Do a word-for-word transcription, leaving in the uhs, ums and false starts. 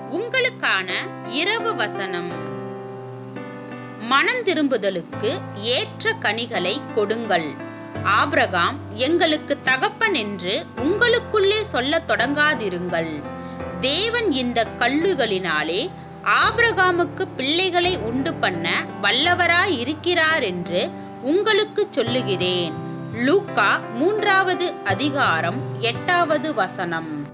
உங்களுக்கான இரவு வசனம். மனம் திரும்புதலுக்கு ஏற்ற கனிகளை கொடுங்கள். ஆபிரகாம் எங்களுக்கு தகப்பன் என்று உங்களுக்குள்ளே சொல்லத் தொடங்காதிருங்கள். தேவன் இந்த கல்லுகளினாலே ஆபிரகாமுக்கு பிள்ளைகளை உண்டு பண்ண வல்லவராய் இருக்கிறார் என்று உங்களுக்கு சொல்லுகிறேன். லூக்கா மூன்றாவது அதிகாரம் எட்டாவது வசனம்.